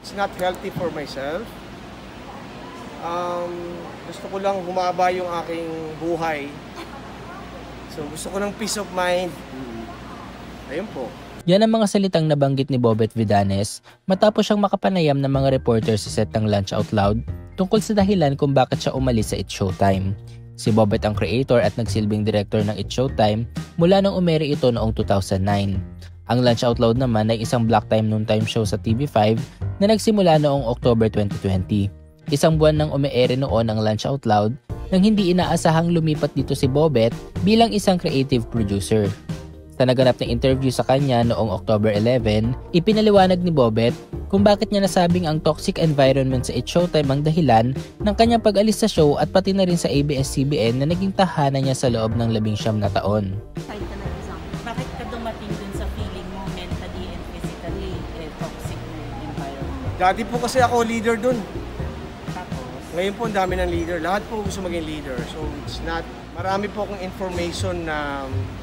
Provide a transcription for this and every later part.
It's not healthy for myself. Gusto ko lang humaba yung aking buhay. So gusto ko ng peace of mind. Ayun po. Yan ang mga salitang nabanggit ni Bobet Vidanes matapos siyang makapanayam ng mga reporter sa set ng Lunch Out Loud tungkol sa dahilan kung bakit siya umalis sa It's Showtime. Si Bobet ang creator at nagsilbing director ng It's Showtime mula nang umere ito noong 2009. Ang Lunch Out Loud naman ay isang block time noontime show sa TV5 na nagsimula noong October 2020. Isang buwan nang umeere noon ang Lunch Out Loud nang hindi inaasahang lumipat dito si Bobet bilang isang creative producer. Sa naganap na interview sa kanya noong October 11, ipinaliwanag ni Bobet kung bakit niya nasabing ang toxic environment sa It's Showtime ang dahilan ng kanyang pag-alis sa show at pati na rin sa ABS-CBN na naging tahanan niya sa loob ng 19 na taon. Bakit ka dumating dun sa feeling mo mentally and physically toxic na environment? Dati po kasi ako leader dun. Tapos? Ngayon po ang dami ng leader. Lahat po gusto maging leader. So it's not, marami po akong information na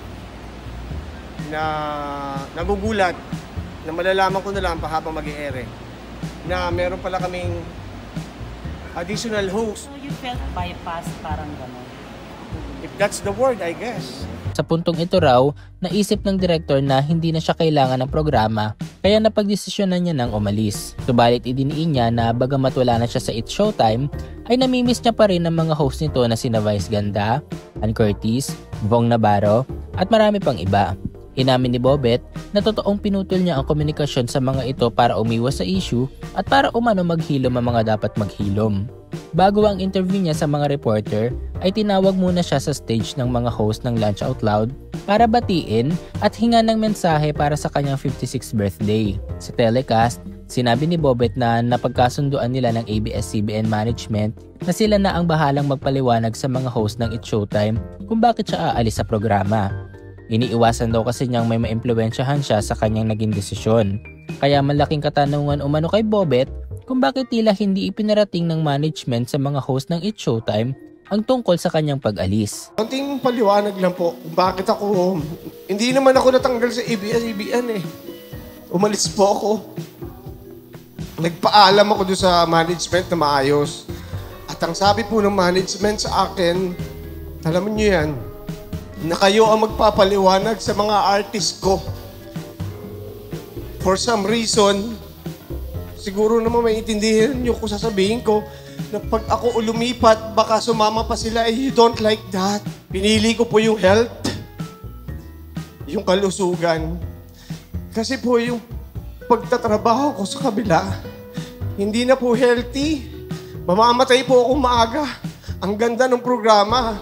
nagugulat na malalaman ko na lang pa habang mag-i-ere na meron pala kaming additional host. So you felt bypassed, parang gano'n? If that's the word, I guess. Sa puntong ito raw, naisip ng direktor na hindi na siya kailangan ng programa kaya napagdesisyonan niya nang umalis. Subalit idiniin niya na bagamat wala na siya sa It's Showtime, ay namimiss niya pa rin ang mga host nito na sina Vice Ganda, Ann Curtis, Vong Navarro at marami pang iba. Inamin ni Bobet na totoong pinutol niya ang komunikasyon sa mga ito para umiwas sa issue at para umano maghilom ang mga dapat maghilom. Bago ang interview niya sa mga reporter, ay tinawag muna siya sa stage ng mga host ng Lunch Out Loud para batiin at hinga ng mensahe para sa kanyang 56th birthday. Sa telecast, sinabi ni Bobet na napagkasunduan nila ng ABS-CBN management na sila na ang bahalang magpaliwanag sa mga host ng It's Showtime kung bakit siya aalis sa programa. Iniiwasan daw kasi niyang may maimpluwensyahan siya sa kanyang naging desisyon. Kaya malaking katanungan umano kay Bobet kung bakit tila hindi ipinarating ng management sa mga host ng It's Showtime ang tungkol sa kanyang pag-alis. Konting paliwanag lang po kung bakit ako, hindi naman ako natanggal sa ABS-CBN eh. Umalis po ako. Nagpaalam ako doon sa management na maayos. At ang sabi po ng management sa akin, alam niyo yan, na kayo ang magpapaliwanag sa mga artist ko. For some reason, siguro naman maintindihan nyo kung sasabihin ko na pag ako lumipat, baka sumama pa sila. You don't like that. Pinili ko po yung health, yung kalusugan. Kasi po yung pagtatrabaho ko sa kabila, hindi na po healthy. Mamamatay po ako maaga. Ang ganda ng programa.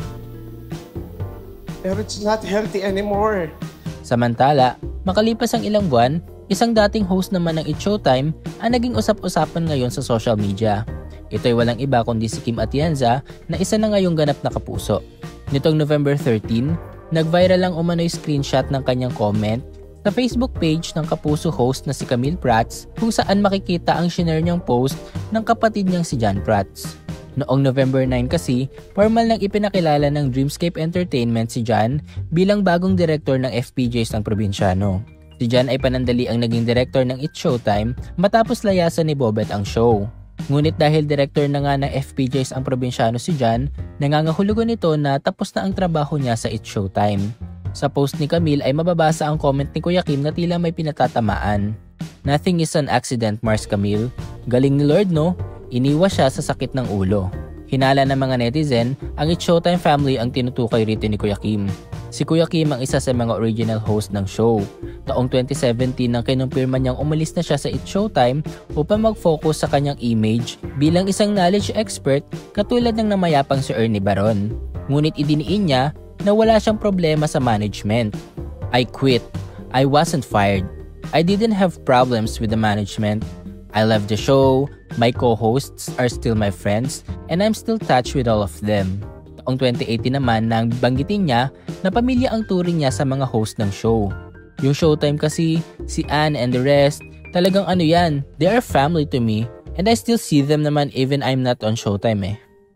Pero it's not healthy anymore. Samantala, makalipas ang ilang buwan, isang dating host naman ng It's Showtime ang naging usap-usapan ngayon sa social media. Ito'y walang iba kundi si Kim Atienza na isa na ngayong ganap na kapuso. Nitong November 13, nag-viral ang umano'y screenshot ng kanyang comment sa Facebook page ng kapuso host na si Camille Prats kung saan makikita ang shinare niyang post ng kapatid niyang si John Prats. Noong November 9 kasi, formal nang ipinakilala ng Dreamscape Entertainment si John bilang bagong direktor ng FPJs ng probinsyano. Si John ay panandali ang naging direktor ng It's Showtime matapos layasan ni Bobet ang show. Ngunit dahil direktor na nga ng FPJs ang probinsyano si John, nangangahulugan nito na tapos na ang trabaho niya sa It's Showtime. Sa post ni Camille ay mababasa ang comment ni Kuya Kim na tila may pinatatamaan. Nothing is an accident, Mars Camille. Galing ni Lord, no? Iniwas siya sa sakit ng ulo. Hinala ng mga netizen, ang It's Showtime family ang tinutukoy rito ni Kuya Kim. Si Kuya Kim ang isa sa mga original host ng show. Taong 2017 nang kinumpirma niyang umalis na siya sa It's Showtime upang mag-focus sa kanyang image bilang isang knowledge expert katulad ng namayapang si Ernie Baron. Ngunit idiniin niya na wala siyang problema sa management. I quit. I wasn't fired. I didn't have problems with the management. I love the show, my co-hosts are still my friends, and I'm still touched with all of them. Taong 2018 naman nang banggitin niya na pamilya ang turing niya sa mga host ng show. Yung Showtime kasi, si Ann and the rest, talagang ano yan, they are family to me, and I still see them naman even I'm not on Showtime eh.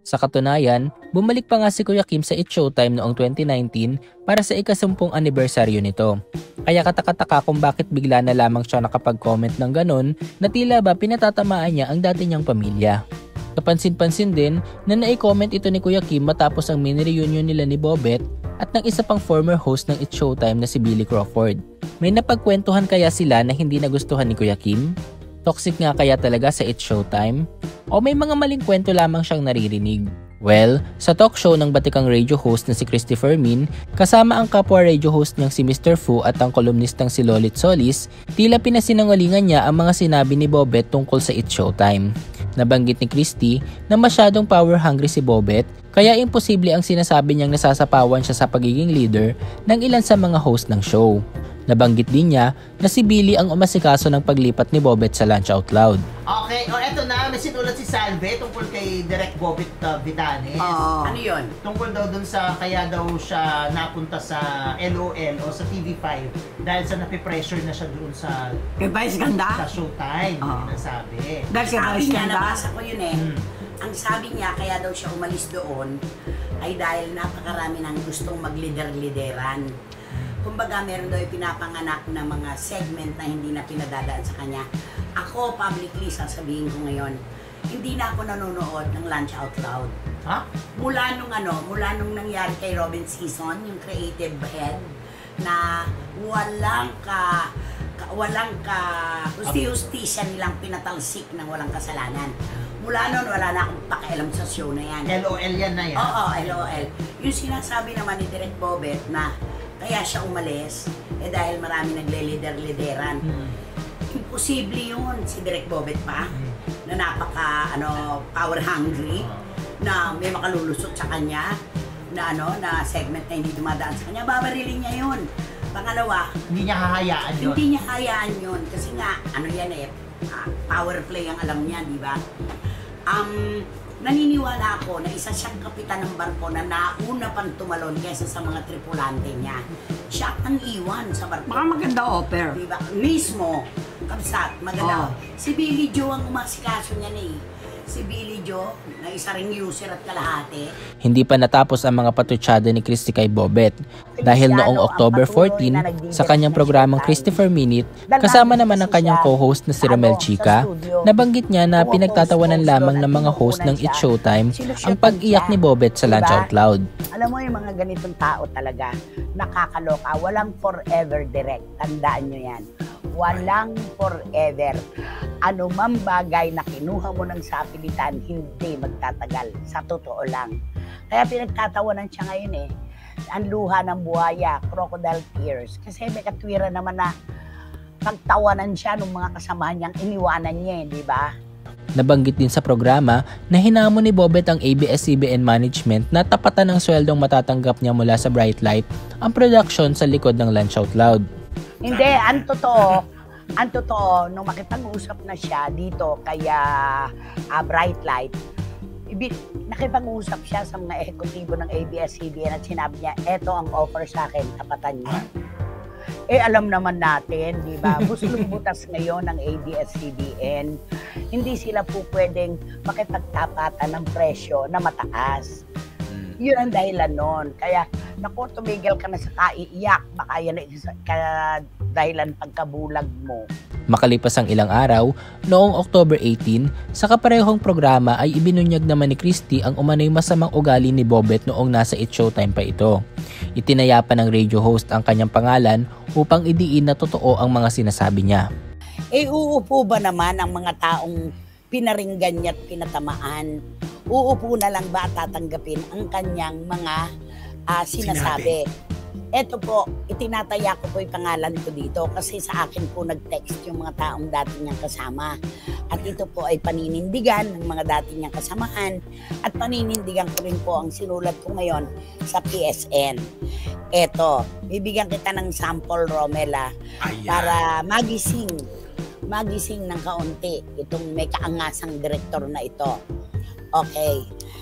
Sa katunayan, bumalik pa nga si Kuya Kim sa It's Showtime noong 2019 para sa ika-10 anibersaryo nito. Kaya katakataka kung bakit bigla na lamang siya nakapag-comment ng ganon na tila ba pinatatamaan niya ang dati niyang pamilya. Kapansin-pansin din na nai-comment ito ni Kuya Kim matapos ang mini-reunion nila ni Bobet at ng isa pang former host ng It's Showtime na si Billy Crawford. May napagkwentuhan kaya sila na hindi nagustuhan ni Kuya Kim? Toxic nga kaya talaga sa It's Showtime? O may mga maling kwento lamang siyang naririnig? Well, sa talk show ng batikang radio host na si Christopher Min, kasama ang kapwa radio host niyang si Mr. Fu at ang kolumnistang si Lolit Solis, tila pinasinungalingan niya ang mga sinabi ni Bobet tungkol sa It's Showtime. Nabanggit ni Christy na masyadong power hungry si Bobet, kaya imposible ang sinasabi niyang nasasapawan siya sa pagiging leader ng ilan sa mga host ng show. Nabanggit din niya na si Billy ang umasikaso ng paglipat ni Bobet sa Lunch Out Loud. Okay, eto na, may sinulat si Salve tungkol kay Direk Bobet Vitanes. Ano yun? Tungkol daw dun sa kaya daw siya napunta sa LOL o sa TV5 dahil sa napipressure na siya doon sa Kay Vice Ganda? sa Showtime, yun ang sabi. Dahil kay Sabi Vice niya, Ganda? nabasa ko yun eh. Ang sabi niya, kaya daw siya umalis doon ay dahil napakarami ng gustong maglider-lideran. Kumbaga, meron daw pinapanganak na mga segment na hindi na pinadadaan sa kanya. Ako, publicly, sasabihin ko ngayon, hindi na ako nanonood ng Lunch Out Loud. Ha? Mula nung nangyari kay Robin Season, yung creative head, na walang husti-hustisya nilang pinatalsik ng walang kasalanan. Mula noon, wala na akong pakialam sa show na yan. LOL yan na yan. Oo, LOL. Yung sinasabi naman ni Direk Bobet na kaya siya umalis, dahil marami nagle-lider-lideran. Imposible yun, si Direk Bobet pa, na napaka power hungry, na may makalulusot sa kanya, na segment na hindi dumadaan sa kanya, babarilin niya yun. Pangalawa, Hindi niya hahayaan yun. hindi niya hayaan yun kasi nga, yan power play ang alam niya, di ba? Naniniwala ako na isa siyang kapitan ng barko na nauna pang tumalon kaysa sa mga tripulante niya. Siya ang iwan sa barko. Baka maganda offer. Di ba? Mismo, kabsat, maganda. Si Billy Joe ang umasikaso niya eh. Si Billy Joe, na isa ring user at kalahati. Hindi pa natapos ang mga patutsada ni Christy kay Bobet dahil noong October 14 sa kanyang programang Christopher Minute, kasama naman ang kanyang co-host na si Romel Chica, nabanggit niya na pinagtatawanan lamang ng mga host ng It's Showtime ang pag-iyak ni Bobet sa Lunch Out Loud. Alam mo yung mga ganitong tao talaga, nakakaloka, walang forever direct, tandaan nyo yan. Walang forever. Ano mang bagay na kinuha mo ng sapilitan, hindi magtatagal. Sa totoo lang. Kaya pinagtatawanan siya ngayon eh. Ang luha ng buhaya, crocodile tears. Kasi may katwiran naman na pagtawanan siya ng mga kasamahan niyang iniwanan niya eh, di ba? Nabanggit din sa programa na hinamon ni Bobet ang ABS-CBN management na tapatan ng sweldong matatanggap niya mula sa Bright Light ang production sa likod ng Lunch Out Loud. Hindi, ang totoo, nung makipag-usap na siya dito kaya Bright Light, nakipag-usap siya sa mga ehekutibo ng ABS-CBN at sinabi niya, eto ang offer sa akin, tapatan niya. Alam naman natin, di ba? Buslong butas ngayon ng ABS-CBN. Hindi sila po pwedeng makipagtapatan ng presyo na mataas. Yun ang dahilan nun. Kaya, naku, tumigil ka na sa kaiiyak. Baka yan ay dahilan pagkabulag mo. Makalipas ang ilang araw, noong October 18, sa kaparehong programa ay ibinunyag naman ni Christy ang umano'y masamang ugali ni Bobet noong nasa It's Showtime pa ito. Itinaya pa ng radio host ang kanyang pangalan upang idiin na totoo ang mga sinasabi niya. Uupo ba naman ang mga taong pinaringgan niya at pinatamaan? Uupo na lang ba at tatanggapin ang kanyang mga sinasabi? Ito po, itinataya ko po yung pangalan ko dito kasi sa akin po nag-text yung mga taong dati niyang kasama. At ito po ay paninindigan ng mga dati niyang kasamahan at paninindigan ko rin po ang sinulat ko ngayon sa PSN. Ito, bibigyan kita ng sample, Romela, para magising ng kaunti itong may kaangasang direktor na ito. Okay.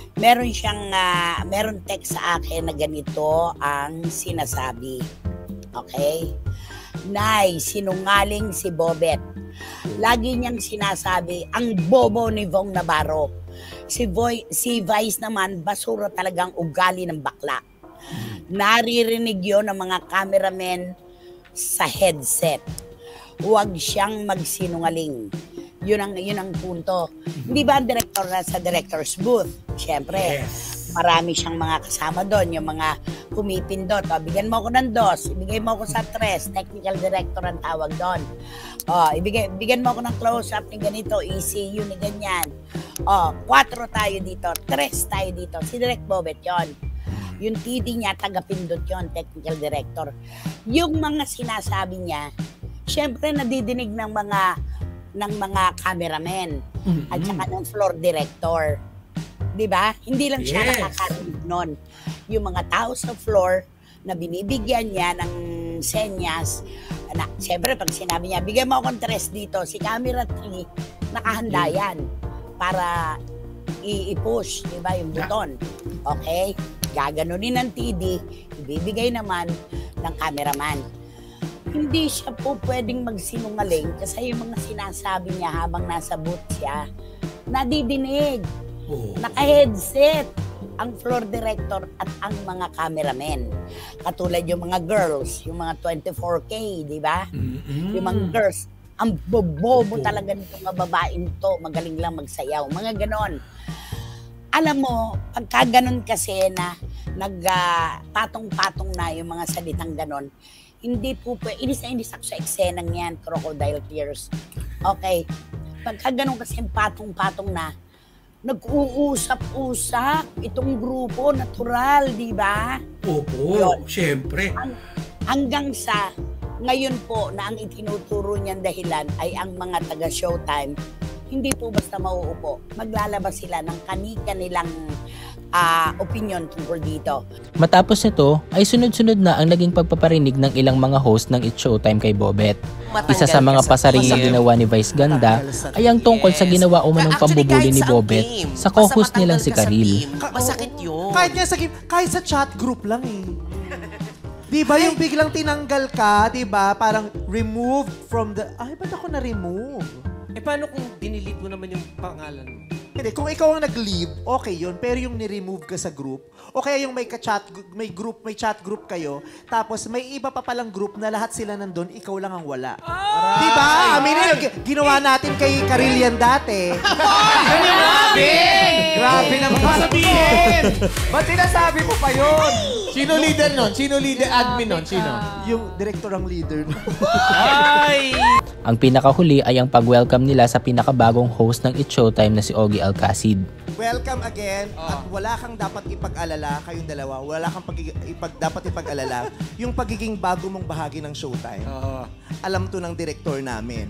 Meron text sa akin na ganito ang sinasabi. Okay? Nay, sinungaling si Bobet. Lagi niyang sinasabi, ang bobo ni Vong Navarro. Si Vice naman, basura talagang ugali ng bakla. Naririnig yon ng mga cameramen sa headset. Huwag siyang magsinungaling. Yun ang punto. Hindi ba ang director na sa director's booth? Siyempre, marami siyang mga kasama doon, yung mga pumipindot. O, bigyan mo ako ng 2, ibigay mo ako sa 3, technical director ang tawag doon. O, bigyan mo ako ng close-up ni ganito, ECU ni ganyan. O, 4 tayo dito, 3 tayo dito. Si Direk Bobet yon. Yung TD niya, taga-pindot yon, technical director. Yung mga sinasabi niya, siyempre nadidinig ng mga cameramen at saka ng floor director. 'Di ba? Hindi lang siya nakakarinig nun. Yung mga tao sa floor na binibigyan niya ng senyas, na siyempre pag sinabi niya, bigyan mo akong 3 dito, si camera 3, nakahanda yan para i-push, 'di ba, yung buton. Okay? Gaganunin ng TD, ibibigay naman ng cameraman. Hindi siya po pwedeng magsinungaling kasi yung mga sinasabi niya habang nasa booth siya, nadidinig. Naka-headset ang floor director at ang mga cameramen. Katulad yung mga girls, yung mga 24K, di ba? Yung mga girls, ang bobo talaga nito mga babaeng to, magaling lang magsayaw, mga ganon. Alam mo, pagka ganon kasi na patong-patong na yung mga salitang ganon, hindi po inis ako sa eksenang yan, crocodile tears. Okay, pagka ganun kasi patong-patong na, nag-uusap-usap itong grupo, natural, di ba? Opo, syempre. Hanggang sa, ngayon po na ang itinuturo niyang dahilan ay ang mga taga-Showtime, hindi po basta mauupo. Maglalabas sila ng kani-kanilang opinion tungkol dito. Matapos nito ay sunod-sunod na ang naging pagpaparinig ng ilang mga host ng It's Showtime kay Bobet. Isa sa mga pasariling ginawa ni Vice Ganda ay ang tungkol sa ginawa umanong pambubuli ni Bobet sa co-host nilang si Karil. Masakit yun. Kahit nga sa game, kahit sa chat group lang eh. Di ba yung biglang tinanggal ka, di ba? Parang removed from the... Ay, ba't ako na-remove? Paano kung dinilit mo naman yung pangalan mo? Hindi, kung ikaw ang nag-leave, okay yun. Pero yung ni-remove ka sa group, o kaya yung may chat group kayo, tapos may iba pa palang group na lahat sila nandun, ikaw lang ang wala. Di ba? Ginawa natin kay Karil yan dati. Grabe naman sabihin! Ba't sinasabi mo pa yun? Sino leader nun? Sino leader admin nun? Sino? Yung director ang leader. Ang pinakahuli ay ang pag-welcome nila sa pinakabagong host ng It's Showtime na si Ogie Alcacid. Welcome again at wala kang dapat ipag-alala, kayong dalawa, wala kang dapat ipag-alala yung pagiging bago mong bahagi ng Showtime. Alam to ng director namin.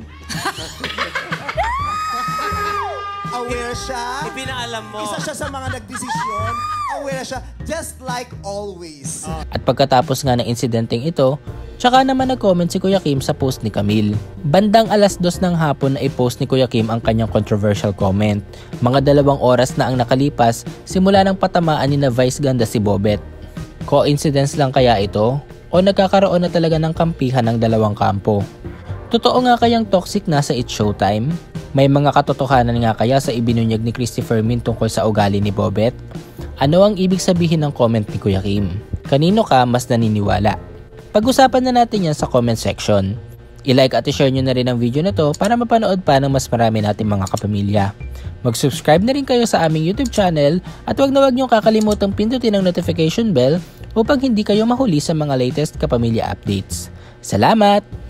Aware siya. Ipinaalam mo. Isa siya sa mga nagdesisyon. Aware siya, just like always. At pagkatapos nga ng insidenteng ito, tsaka naman nag-comment si Kuya Kim sa post ni Camille. Bandang 2:00 ng hapon na i-post ni Kuya Kim ang kanyang controversial comment. Mga 2 oras na ang nakalipas simula ng patamaan ni na Vice Ganda si Bobet. Coincidence lang kaya ito? O nagkakaroon na talaga ng kampihan ng dalawang kampo? Totoo nga kayang toxic na sa It's Showtime? May mga katotohanan nga kaya sa ibinunyag ni Christopher Min tungkol sa ugali ni Bobet? Ano ang ibig sabihin ng comment ni Kuya Kim? Kanino ka mas naniniwala? Pag-usapan na natin yan sa comment section. I-like at i-share nyo na rin ang video na to para mapanood pa ng mas marami nating mga kapamilya. Mag-subscribe na rin kayo sa aming YouTube channel at huwag na huwag nyo kakalimutang pindutin ang notification bell upang hindi kayo mahuli sa mga latest kapamilya updates. Salamat!